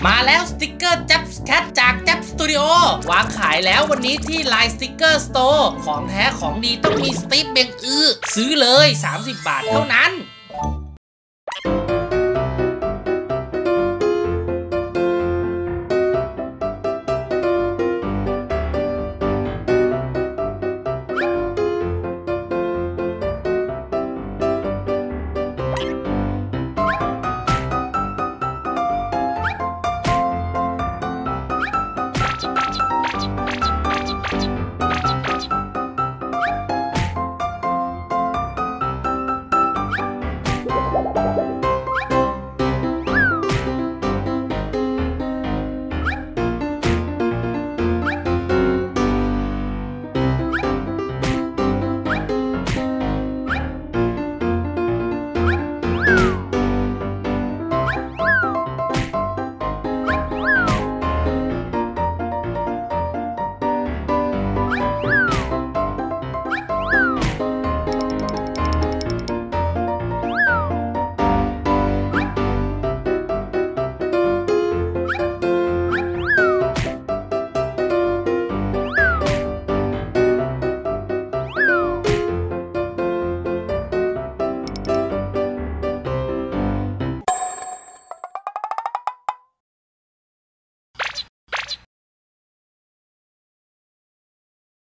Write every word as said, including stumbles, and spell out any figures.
มาแล้วสติกเกอร์จับแคทจากจับสตูดิโอวางขายแล้ววันนี้ที่ไลน์สติกเกอร์สโตร์ของแท้ของดีต้องมีสตีฟเบงอือซื้อเลยสามสิบบาทเท่านั้น